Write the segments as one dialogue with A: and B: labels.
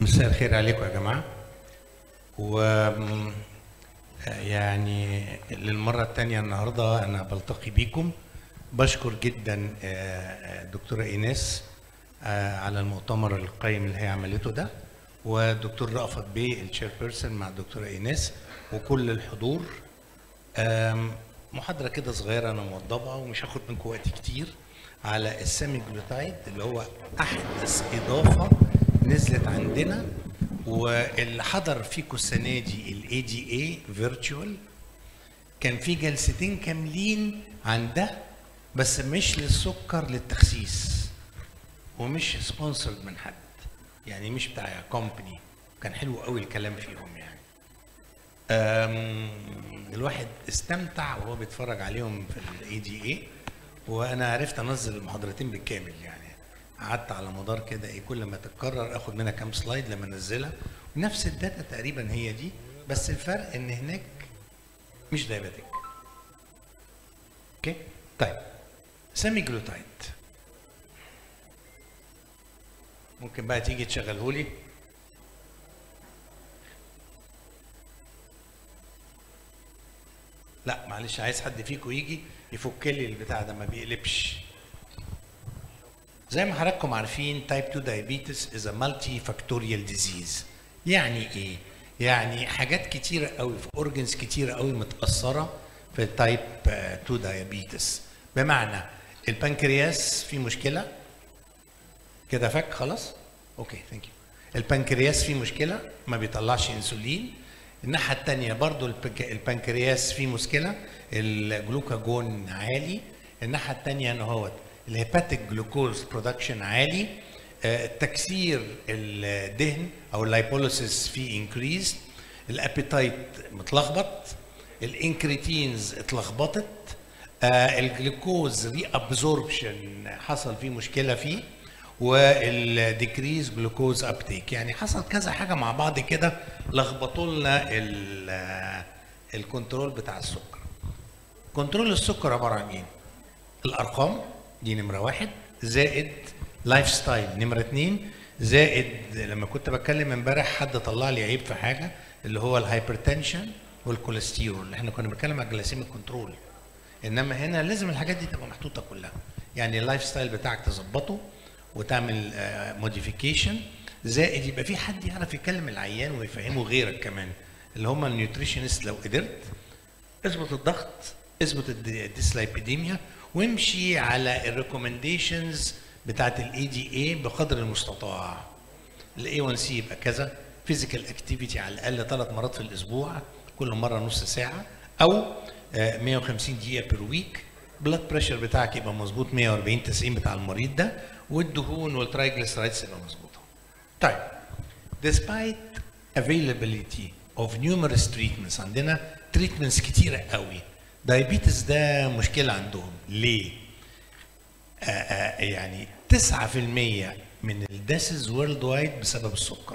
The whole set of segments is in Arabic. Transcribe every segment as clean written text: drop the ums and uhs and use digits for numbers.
A: مساء الخير عليكم يا جماعة. و يعني للمرة الثانية النهاردة أنا بلتقي بيكم. بشكر جدا دكتورة إيناس على المؤتمر القيم اللي هي عملته ده، ودكتور رأفت بيه الشير بيرسون مع الدكتورة إيناس وكل الحضور. محاضرة كده صغيرة أنا موضبها ومش هاخد منكم وقت كتير على السيماجلوتايد اللي هو أحدث إضافة نزلت عندنا، واللي حضر فيكم السنة دي الاي دي اي فيرتشوال كان في جلستين كاملين عن ده، بس مش للسكر، للتخسيس، ومش سبونسرد من حد، يعني مش بتاع كومباني. كان حلو قوي الكلام فيهم يعني. الواحد استمتع وهو بيتفرج عليهم في الاي دي اي، وانا عرفت انزل المحاضرتين بالكامل يعني. قعدت على مدار كده ايه كل ما تتكرر اخد منها كام سلايد لما انزلها، ونفس الداتا تقريبا هي دي، بس الفرق ان هناك مش دايباتيك. اوكي طيب، سيماجلوتايد ممكن بقى تيجي تشغله لي؟ لا معلش، عايز حد فيكم يجي يفك لي البتاع ده ما بيقلبش. زي ما حضراتكم عارفين تايب 2 diabetes is a multifactorial disease. يعني ايه؟ يعني حاجات كتيرة قوي في اورجنز كتيرة قوي متأثرة في تايب 2 diabetes. بمعنى البنكرياس فيه مشكلة كده، فك خلاص؟ اوكي ثانك يو. البنكرياس فيه مشكلة ما بيطلعش انسولين. الناحية التانية برضو البنكرياس فيه مشكلة، الجلوكاجون عالي. الناحية التانية ان هو الهيباتيك جلوكوز برودكشن عالي. تكسير الدهن او اللايبوليسيس فيه انكريز. الابيتايت متلخبط. الانكريتينز اتلخبطت. الجلوكوز ري ابزوربشن حصل فيه مشكله فيه. والديكريز جلوكوز ابتيك، يعني حصل كذا حاجه مع بعض كده لخبطوا لنا الكنترول بتاع السكر. كنترول السكر عباره عن ايه؟ الارقام دي نمره واحد، زائد لايف ستايل نمره اتنين، زائد لما كنت بتكلم امبارح حد طلع لي عيب في حاجه اللي هو الهايبرتنشن والكوليسترول، اللي احنا كنا بنتكلم على الجلاسيميك كنترول. انما هنا لازم الحاجات دي تبقى محطوطه كلها، يعني اللايف ستايل بتاعك تظبطه وتعمل موديفيكيشن، زائد يبقى في حد يعرف يكلم العيان ويفهمه غيرك كمان، اللي هم النيوتريشنست. لو قدرت اظبط الضغط، اظبط الديسلايبيديميا، وامشي على الريكومنديشنز بتاعت الاي دي اي بقدر المستطاع. الاي 1 سي يبقى كذا، فيزيكال اكتيفيتي على الاقل 3 مرات في الاسبوع، كل مره نص ساعه، او 150 دقيقه بير ويك. بلاد بريشر بتاعك يبقى مظبوط 140 90 بتاع المريض ده، والدهون والترايجليسرايدز يبقى مظبوطه. طيب، despite availability of numerous treatments، عندنا تريتمنتس كتيره قوي. دايابيتس ده مشكله عندهم ليه؟ يعني 9% من الديسز وورلد وايد بسبب السكر.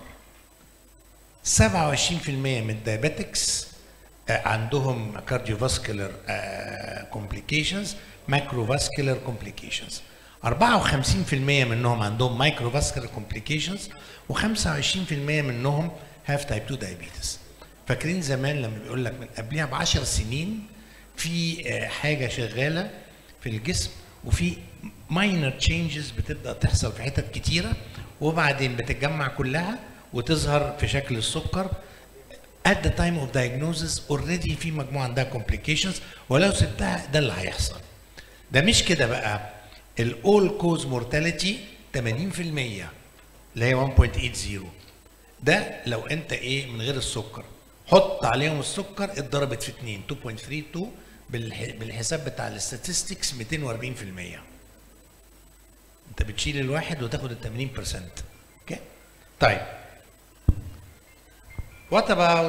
A: 27% من الدايابيتكس عندهم كارديوفاسكولار كومبليكيشنز، ماكروفاسكولار كومبليكيشنز. 54% منهم عندهم مايكروفاسكولار كومبليكيشنز، و25% منهم هاف تايب 2 دايابيتس. فاكرين زمان لما بيقول لك من قبلها ب10 سنين في حاجه شغاله في الجسم، وفي ماينر تشينجز بتبدا تحصل في حتت كتيره، وبعدين بتتجمع كلها وتظهر في شكل السكر. at the time of diagnosis already في مجموعه عندها complications، ولو سبتها ده اللي هيحصل. ده مش كده بقى، الاول كوز مورتاليتي 80% اللي هي 1.80. ده لو انت ايه من غير السكر، حط عليهم السكر اتضربت في 2 2.32 بالحساب بتاع الاستاتستكس 240%. انت بتشيل الواحد وتاخد ال 80%. اوكي طيب، what about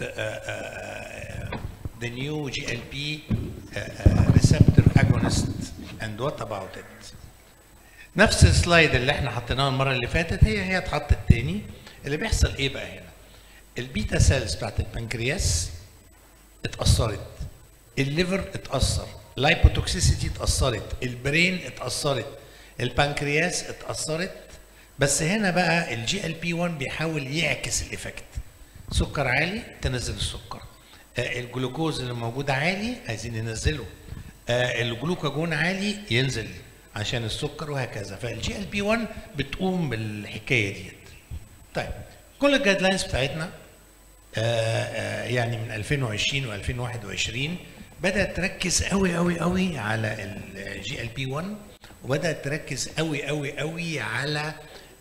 A: the new GLP receptor agonist and what about it؟ نفس السلايد اللي احنا حطيناها المره اللي فاتت هي اتحطت تاني. اللي بيحصل ايه بقى هنا؟ البيتا سيلز بتاعت البنكرياس اتأثرت، الليفر اتأثر، اللايبوتوكسيسيتي اتأثرت، البرين اتأثرت، البنكرياس اتأثرت. بس هنا بقى الجي ال بي 1 بيحاول يعكس الايفكت. سكر عالي تنزل السكر، الجلوكوز اللي موجود عالي عايزين ننزله، الجلوكاجون عالي ينزل عشان السكر، وهكذا. فالجي ال بي 1 بتقوم بالحكايه ديت. طيب كل الجايد لاينز بتاعتنا يعني من 2020 و2021 بدات تركز قوي قوي قوي على الجي ال بي 1، وبدات تركز قوي قوي قوي على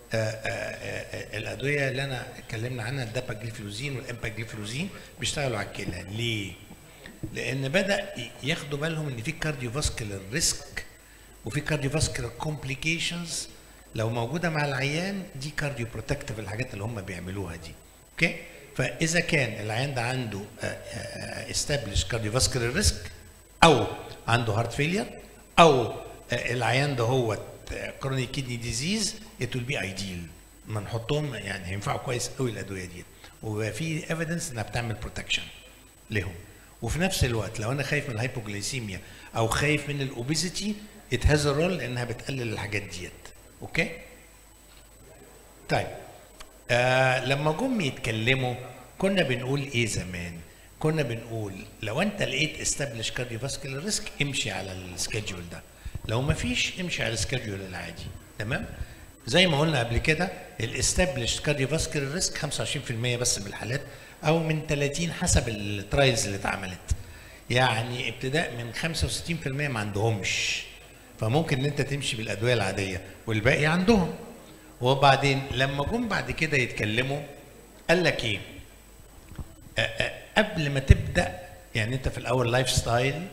A: الادويه اللي انا اتكلمنا عنها، الداباجليفلوزين والامباجليفلوزين، بيشتغلوا على الكلى. ليه؟ لان بدا ياخدوا بالهم ان في كارديوفاسكولار ريسك وفي كارديوفاسكولار كومبليكيشنز لو موجوده مع العيان، دي كارديو بروتكتيف الحاجات اللي هم بيعملوها دي. اوكي؟ فاذا كان العيان ده عنده استابليش كارديوفاسكولار ريسك، او عنده هارت فيلير، او العيان ده هو كرونيك كيدني ديزيز، ات ويل بي ايديل ما نحطهم، يعني هينفعوا كويس قوي الادويه دي، وفي ايفيدنس انها بتعمل بروتكشن لهم. وفي نفس الوقت لو انا خايف من الهايبوجليسيميا او خايف من الاوبيزيتي، ات هاز رول انها بتقلل الحاجات ديت. اوكي؟ طيب لما جم يتكلموا كنا بنقول ايه زمان؟ كنا بنقول لو انت لقيت استابليش كارديوفاسكولار ريسك امشي على السكيدجول ده، لو ما فيش امشي على السكيدجول العادي. تمام؟ زي ما قلنا قبل كده الاستابليش كارديوفاسكولار ريسك 25% بس من الحالات، او من 30 حسب الترايلز اللي اتعملت، يعني ابتداء من 65% ما عندهمش، فممكن ان انت تمشي بالادويه العاديه والباقي عندهم. وبعدين لما جم بعد كده يتكلموا قال لك ايه؟ قبل ما تبدا، يعني انت في الاول لايف ستايل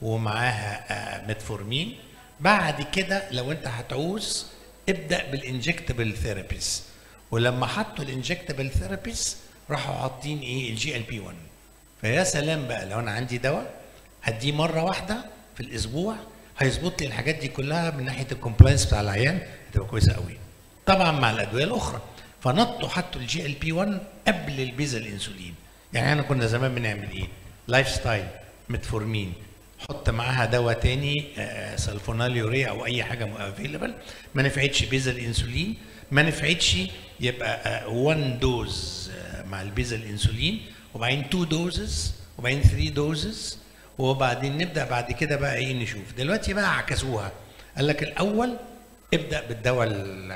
A: ومعاها ميتفورمين، بعد كده لو انت هتعوز ابدا بالانجكتبل ثيرابيز. ولما حطوا الانجكتبل ثيرابيز راحوا حاطين ايه؟ الجي ال بي 1. فيا سلام بقى لو انا عندي دواء هديه مره واحده في الاسبوع هيظبط لي الحاجات دي كلها من ناحيه الكومبلاينس بتاع العيان، هتبقى كويسه قوي. طبعا مع الادويه الاخرى، فنطوا حطوا الجي ال بي 1 قبل البيزل انسولين. يعني احنا كنا زمان بنعمل ايه؟ لايف ستايل، ميتفورمين، حط معاها دواء تاني سلفوناليوريا او اي حاجه افيلبل، ما نفعتش بيزل انسولين، ما نفعتش يبقى 1 دوز مع البيزل انسولين، وبعدين 2 دوزز، وبعدين 3 دوزز، وبعدين نبدا بعد كده بقى ايه نشوف. دلوقتي بقى عكسوها، قال لك الاول ابدا بالدواء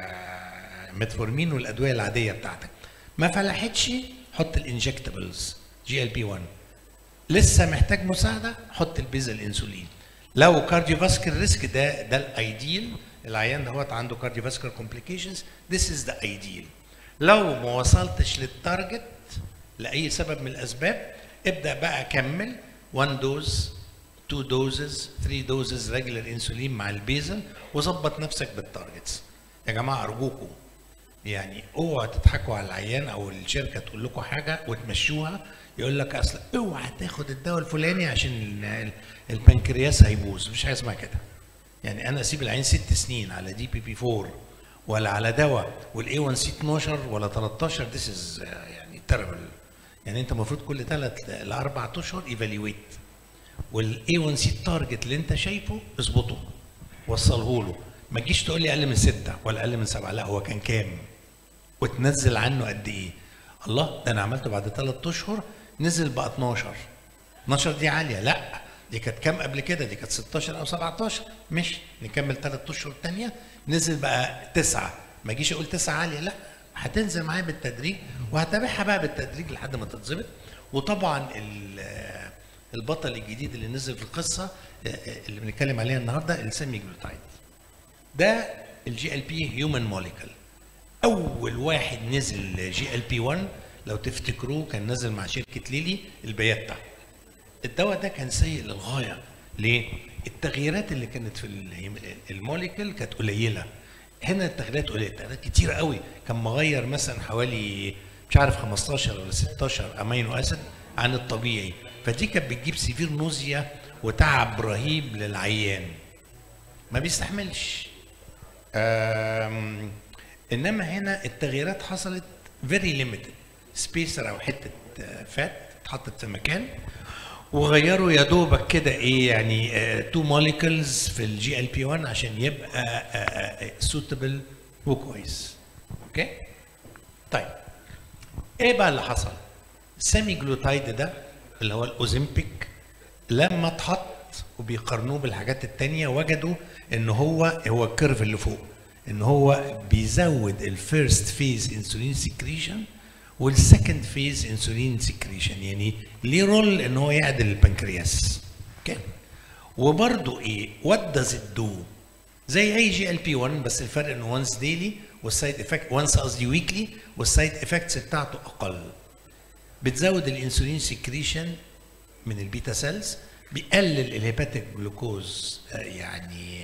A: الميتفورمين والادويه العاديه بتاعتك، ما فلحتش حط الانجكتبلز جي ال بي 1، لسه محتاج مساعده حط البيزل انسولين. لو كارديوفاسكولار ريسك ده الايديال، العيان ده هو عنده كارديوفاسكولار كومبليكيشنز، ذس از ذا ايديال. لو ما وصلتش للتارجت لاي سبب من الاسباب، ابدا بقى كمل 1 دوز، 2 دوزز، 3 دوزز ريجولار انسولين مع البيزل، وظبط نفسك بالتارجتس. يا جماعه ارجوكم يعني اوعوا تضحكوا على العيان او الشركه تقول لكم حاجه وتمشوها، يقول لك اصل اوعى تاخد الدواء الفلاني عشان البنكرياس هيبوظ. مفيش حاجه اسمها كده. يعني انا اسيب العين 6 سنين على دي بي بي 4 ولا على دواء والاي 1 سي 12 ولا 13، ذس از يعني تيربل. يعني انت المفروض كل 3 ل 4 اشهر ايفالويت، والاي 1 سي التارجت اللي انت شايفه اظبطه وصله له، ما تجيش تقول لي اقل من 6 ولا اقل من 7، لا هو كان كام وتنزل عنه قد ايه. الله ده انا عملته بعد 3 اشهر نزل بقى 12. 12 دي عاليه، لا دي كانت كام قبل كده؟ دي كانت 16 او 17. مش نكمل 3 اشهر ثانيه نزل بقى 9، ما اجيش اقول 9 عاليه، لا هتنزل معايا بالتدريج وهتابعها بقى بالتدريج لحد ما تتظبط. وطبعا البطل الجديد اللي نزل في القصه اللي بنتكلم عليها النهارده السيميجلوتايد، ده الجي ال بي هيومن موليكول. اول واحد نزل جي ال بي 1 لو تفتكروه كان نزل مع شركه ليلي البياتا. الدواء ده كان سيء للغايه. ليه؟ التغييرات اللي كانت في الموليكول كانت قليله. هنا التغييرات قليله، التغييرات كتير قوي. كان مغير مثلا حوالي مش عارف 15 ولا 16 امينو اسيد عن الطبيعي، فدي كانت بتجيب سيفير نوزيا وتعب رهيب للعيان ما بيستحملش. انما هنا التغييرات حصلت فيري ليميتد، سبيسر او حته فات اتحطت في مكان وغيروا يا دوبك كده ايه يعني 2 موليكولز في الجي ال بي 1 عشان يبقى سوتبل وكويس. اوكي؟ طيب ايه بقى اللي حصل؟ السيميجلوتايد ده اللي هو الاوزمبيك لما اتحط وبيقارنوه بالحاجات التانية وجدوا ان هو الكيرف اللي فوق ان هو بيزود الفيرست فيز انسولين سكريشن والسكند فيز انسولين سكريشن، يعني ليه رول ان هو يعدل البنكرياس. اوكي؟ وبرضه ايه؟ وات داز ات دو؟ زي اي جي ال بي 1 بس الفرق انه وانس ديلي والسايد افكت وانس قصدي ويكلي والسايد افكتس بتاعته اقل. بتزود الانسولين سكريشن من البيتا سيلز، بيقلل الهيباتيك جلوكوز يعني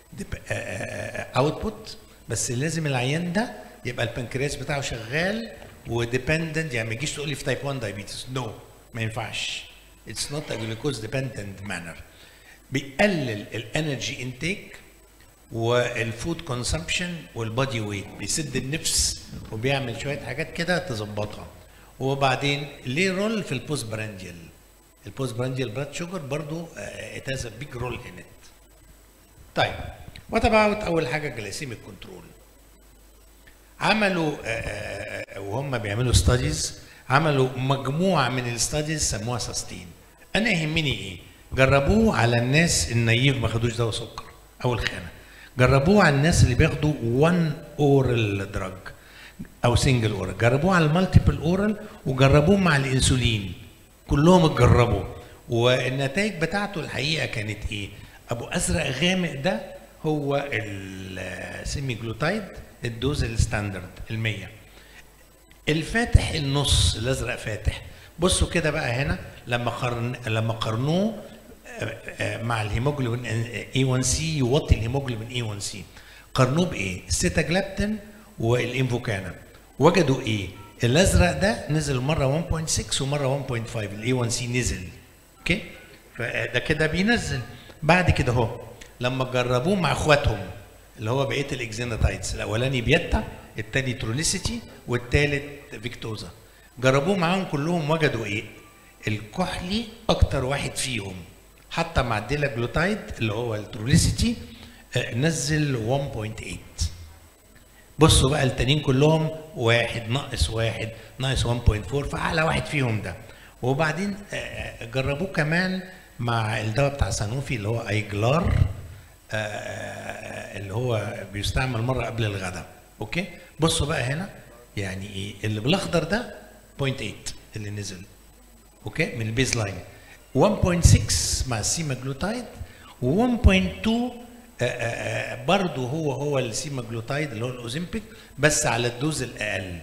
A: اوتبوت، بس لازم العيان ده يبقى البنكرياس بتاعه شغال وديبندنت، يعني ما يجيش تقول لي في تايب 1 دايابيتس، نو ما ينفعش. اتس نوت ا جلوكوز ديبندنت مانر. بيقلل الانرجي انتيك والفود كونسمبشن والبادي ويت، بيسد النفس وبيعمل شويه حاجات كده تظبطها. وبعدين ليه رول في البوست برانديال؟ البوست برانديال بلاد شوجر برضو it has a big role in it. طيب وات اباوت اول حاجه جلايسيميك كنترول. عملوا وهم بيعملوا ستاديز، عملوا مجموعه من الستاديز سموها ساستين. انا يهمني ايه؟ جربوه على الناس النايف ما خدوش دواء سكر اول خانه، جربوه على الناس اللي بياخدوا 1 اورال دراج او سنجل اورال، جربوه على المالتيبل اورال، وجربوه مع الانسولين، كلهم اتجربوا. والنتائج بتاعته الحقيقه كانت ايه؟ ابو ازرق غامق ده هو السيميجلوتايد الدوز الستاندرد ال100. الفاتح النص الازرق فاتح. بصوا كده بقى هنا لما قارنوه مع الهيموجلوبين A1C يوطي الهيموجلوبين A1C، قارنوه بايه؟ السيتاجلابتين والانفوكانا. وجدوا ايه؟ الازرق ده نزل مره 1.6 ومره 1.5، A1C نزل. اوكي؟ فده كده بينزل. بعد كده اهو لما جربوه مع اخواتهم اللي هو بقيه الاكزيناتايدز، الاولاني بيتا، الثاني تروليسيتي، والثالث فيكتوزا، جربوه معاهم كلهم وجدوا ايه؟ الكحلي اكتر واحد فيهم حتى مع الديلاجلوتايد اللي هو التروليسيتي نزل 1.8. بصوا بقى التانيين كلهم 1 ناقص 1 ناقص 1.4، فاعلى واحد فيهم ده. وبعدين جربوه كمان مع الدواء بتاع سانوفي اللي هو ايجلار، اللي هو بيستعمل مره قبل الغداء. اوكي؟ بصوا بقى هنا يعني ايه اللي بالاخضر ده 0.8 اللي نزل. اوكي؟ من البيز لاين 1.6 مع السيماجلوتايد، و1.2 برضه هو السيماجلوتايد اللي هو الاوزمبيك بس على الدوز الاقل.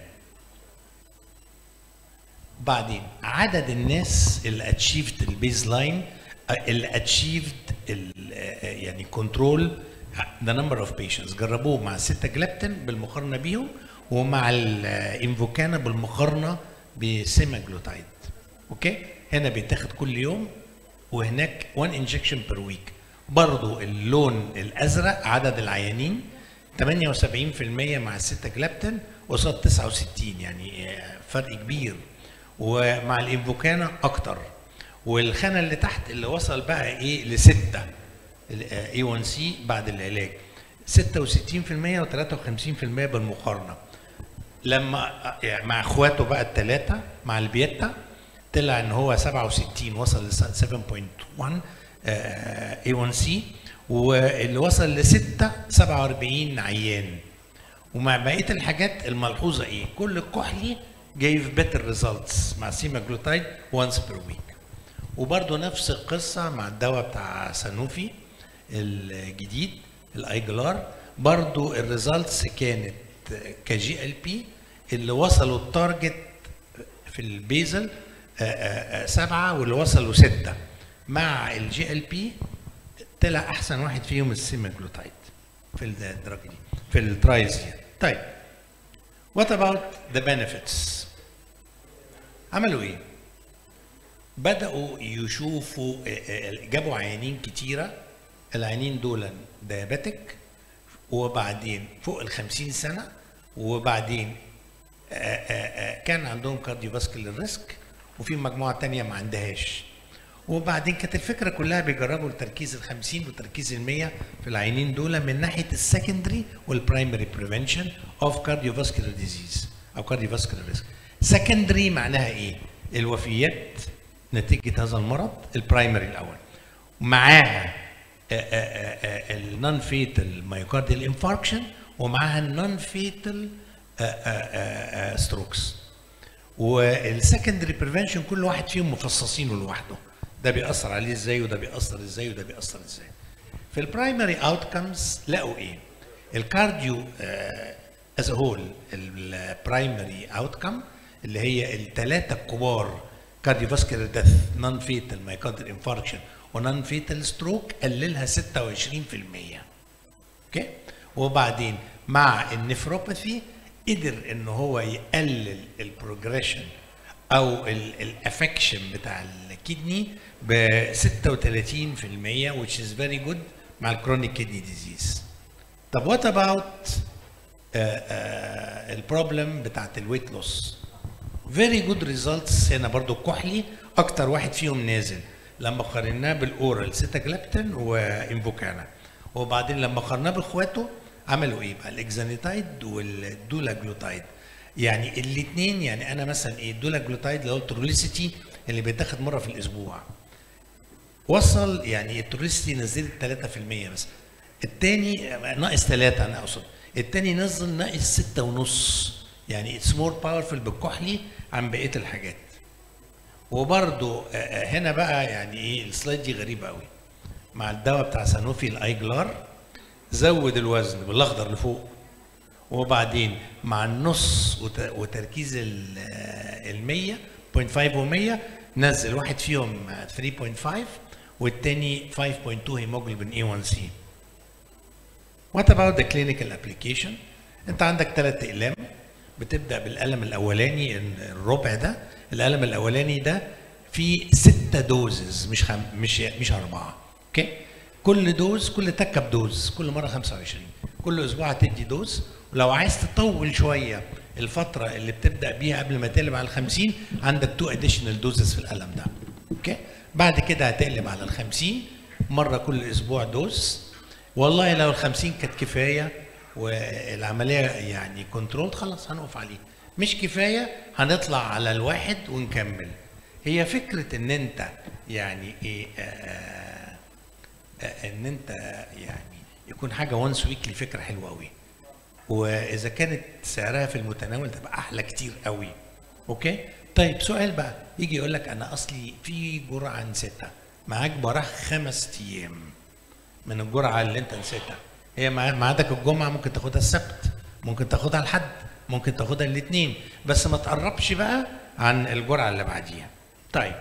A: بعدين عدد الناس اللي اتشيفد البيز لاين، اللي اتشيفد يعني كنترول ذا نمبر اوف بيشنتس، جربوه مع السيتاجلابتين بالمقارنه بيهم ومع الانفوكانا بالمقارنه بسيماجلوتايد. اوكي؟ هنا بيتاخد كل يوم وهناك 1 انجكشن بير ويك. برضو اللون الازرق عدد العيانين 78% مع السيتاجلابتين قصاد 69، يعني فرق كبير. ومع الانفوكانا اكتر. والخانه اللي تحت اللي وصل بقى ايه ل6 A1C بعد العلاج 66% و53% بالمقارنه. لما يعني مع اخواته بقى الثلاثه مع البيتا طلع ان هو 67 وصل ل 7.1 A1C، واللي وصل ل6 47 عيان. ومع بقيه الحاجات الملحوظه ايه؟ كل الكحلي gave better results مع سيماجلوتايد once per week. وبرده نفس القصه مع الدواء بتاع سانوفي الجديد الايجلار، برضو الريزلتس كانت كجي ال بي اللي وصلوا التارجت في البيزل 7 واللي وصلوا 6. مع الجي ال بي طلع احسن واحد فيهم السيماجلوتايد في الدراج دي في الترايز دي. طيب what about the benefits؟ عملوا ايه؟ بدأوا يشوفوا جابوا عيانين كتيرة، العيانين دول ديابيتك وبعدين فوق ال50 سنة وبعدين كان عندهم كارديوفاسكولار ريسك، وفي مجموعة تانية ما عندهاش. وبعدين كانت الفكره كلها بيجربوا التركيز ال50 والتركيز ال100 في العينين دول من ناحيه السكندري والبرايمري بريفنشن اوف كارديوفاسكولار ديزيز او كارديوفاسكولار ريسك. سكندري معناها ايه؟ الوفيات نتيجه هذا المرض البرايمري الاول، معاها النون فيتال مايوكارديال انفاركشن، ومعاها النون فيتال ستروكس. والسكندري بريفنشن كل واحد فيهم مفصصينه لوحده، ده بيأثر عليه ازاي وده بيأثر ازاي وده بيأثر ازاي. في البرايمري اوتكمز لقوا ايه؟ الكارديو از هول، البرايمري اوتكم اللي هي الثلاثه الكبار، كارديوفاسكولار ديث، نون فيتال مايوكارديال انفاركشن ونون فيتال ستروك، قللها 26%. اوكي؟ وبعدين مع النفروباثي قدر ان هو يقلل البروجريشن او الافكشن بتاع الكدني ب 36% which is very good مع الكرونيك كدني ديزيز. طب وات اباوت البروبلم بتاعت الويت لوس؟ فيري جود ريزلتس هنا برضو. الكحلي اكتر واحد فيهم نازل لما قارناه بالاورال سيتاجلابتين وانفوكانا، وبعدين لما قارناه باخواته عملوا ايه بقى؟ الاكزانيتايد والدولاجلوتايد. يعني الاثنين، يعني انا مثلا ايه، الدولاجلوتايد اللي هو التروليسيتي اللي بيتاخد مره في الاسبوع وصل، يعني التروليسيتي نزلت 3% بس، الثاني ناقص 3 انا اقصد، الثاني نزل ناقص 6.5، يعني اتس مور باورفul بالكحلي عن بقيه الحاجات. وبرده هنا بقى يعني ايه، السلايد دي غريبه قوي، مع الدواء بتاع سانوفي الايجلار زود الوزن بالاخضر لفوق، وبعدين مع النص وتركيز ال100 0.5 و100 نزل واحد فيهم 3.5 والتاني 5.2 هيموجلوبين A1C. What about the clinical application؟ انت عندك 3 اقلام، بتبدا بالقلم الاولاني الربع ده، القلم الاولاني ده فيه 6 دوزز مش 4. اوكي؟ كل دوز، كل تكه بدوز، كل مره 25، كل اسبوع هتدي دوز. ولو عايز تطول شويه الفتره اللي بتبدا بيها قبل ما تقلب على ال50 عندك 2 اديشنال دوزز في القلم ده. اوكي؟ بعد كده هتقلب على ال50 مره كل اسبوع دوز. والله لو ال50 كانت كفايه والعمليه يعني كنترول، خلاص هنقف عليه. مش كفايه هنطلع على الواحد ونكمل. هي فكره ان انت يعني ايه ان انت يعني يكون حاجه وانس ويكلي، فكره حلوه قوي، واذا كانت سعرها في المتناول تبقى احلى كتير قوي. اوكي؟ طيب سؤال بقى، يجي يقول لك انا اصلي في جرعه نسيتها، معاك براح 5 ايام من الجرعه اللي انت نسيتها، هي معادك الجمعه، ممكن تاخدها السبت، ممكن تاخدها الحد، ممكن تاخدها الاثنين، بس ما تقربش بقى عن الجرعه اللي بعديها. طيب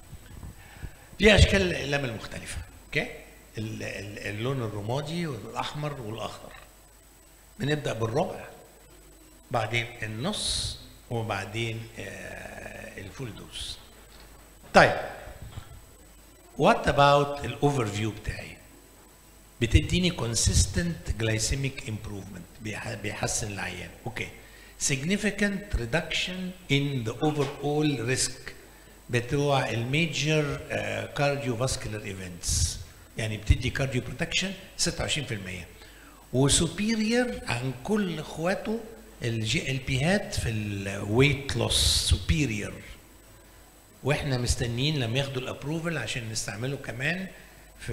A: دي اشكال الاقلام المختلفه. اوكي؟ اللون الرمادي والاحمر والاخضر. بنبدا بالربع، بعدين النص، وبعدين الفول دوز. طيب وات اباوت الاوفر فيو بتاعي؟ بتديني consistent glycemic improvement، بيحسن العيان. اوكي. significant reduction in the overall risk بتوع الميجر cardiovascular events، يعني بتدي كارديو بروتكشن 26%، وسوبيريور عن كل اخواته الجي ال بي هات في الويت لوس، سوبيريور. واحنا مستنيين لما ياخدوا الابروفل عشان نستعمله كمان في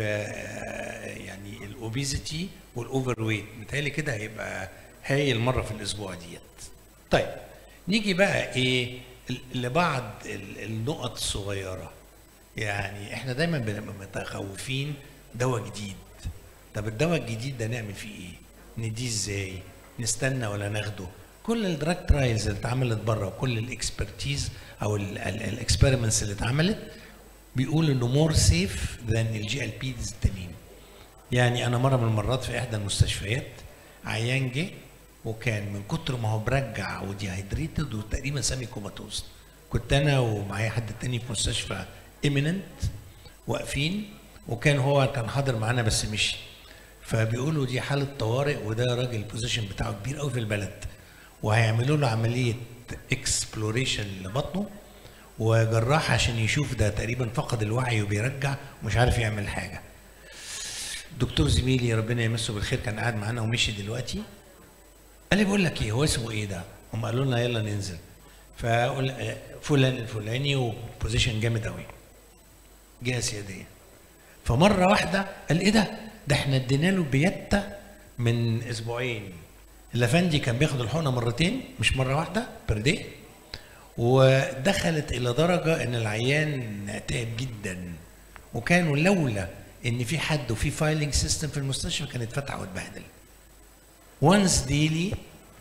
A: يعني الاوبيزيتي والاوفر ويت. متهيألي كده هيبقى هايل مره في الاسبوع ديت. طيب نيجي بقى ايه لبعض النقط الصغيره. يعني احنا دايما بنبقى متخوفين دواء جديد. طب الدواء الجديد ده نعمل فيه ايه؟ نديه ازاي؟ نستنى ولا ناخده؟ كل الدراج ترايلز اللي اتعملت بره وكل الاكسبرتيز او الاكسبيرمنتس اللي اتعملت بيقول انه مور سيف ذان الجي ال بيز التانيين. يعني انا مره من المرات في احدى المستشفيات عيان جه وكان من كتر ما هو برجع وديهايدريتد وتقريبا سامي كوماتوز، كنت انا ومعايا حد تاني في مستشفى ايميننت واقفين، وكان هو كان حاضر معانا بس مشي. فبيقولوا دي حاله طوارئ، وده راجل البوزيشن بتاعه كبير قوي في البلد، وهيعملوا له عمليه اكسبلوريشن لبطنه وجراح عشان يشوف ده تقريبا فقد الوعي وبيرجع ومش عارف يعمل حاجه. دكتور زميلي ربنا يمسه بالخير كان قاعد معانا ومشي دلوقتي، قال لي بقول لك ايه، هو اسمه ايه ده؟ هم قالوا لنا يلا ننزل، فقول فلان الفلاني وبوزيشن جامد قوي، جهه سياديه. فمره واحده قال ايه ده؟ ده احنا ادينا له بيتا من اسبوعين، الافندي كان بياخد الحقنه مرتين مش مره واحده بير دي، ودخلت الى درجه ان العيان تعب جدا، وكانوا لولا ان في حد وفي فايلنج سيستم في المستشفى كان اتفتح واتبهدل. وانس ديلي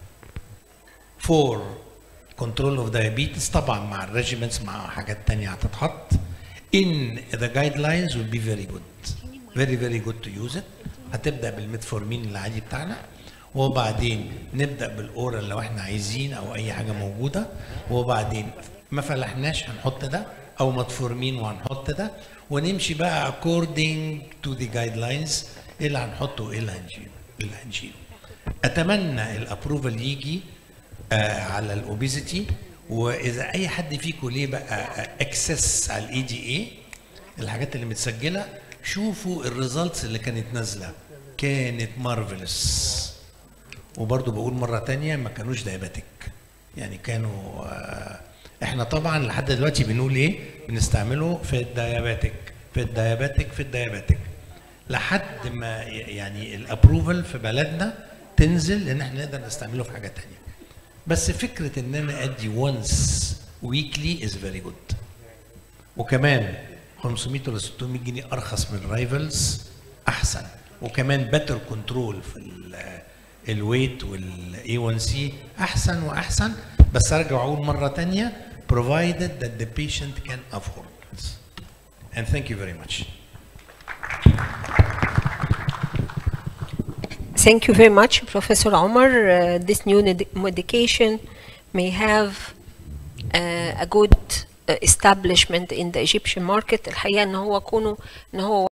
A: فور كنترول اوف دايابيتس، طبعا مع الريجيمنتس مع حاجات تانية هتتحط in the guidelines will be very good very good to use it. هتبدا بالميتفورمين العادي بتاعنا، وبعدين نبدا بالاورال لو احنا عايزين او اي حاجه موجوده، وبعدين ما فلحناش هنحط ده او متفورمين وهنحط ده، ونمشي بقى according to the guidelines ايه اللي هنحطه وايه اللي هنشيله. اتمنى الابروفال يجي على الاوبيزيتي، واذا اي حد فيكم ليه بقى اكسس على الاي دي اي الحاجات اللي متسجله، شوفوا الريزلتس اللي كانت نازله كانت مارفلس. وبرضه بقول مره تانية ما كانوش داياباتيك، يعني كانوا احنا طبعا لحد دلوقتي بنقول ايه؟ بنستعمله في الداياباتيك في الداياباتيك في الداياباتيك لحد ما يعني الابروفال في بلدنا تنزل ان احنا نقدر نستعمله في حاجه تانية. بس فكره ان انا ادي وانس ويكلي از فيري جود، وكمان 500 ولا 600 جنيه ارخص من الرايفلز احسن، وكمان باتر كنترول في الويت والاي 1 سي احسن واحسن. بس ارجع اقول مره ثانيه provided that the patient can afford. And thank you very much.
B: Thank you very much, Professor Omar. This new medication may have a good establishment in the Egyptian market. الحقيقة إن هو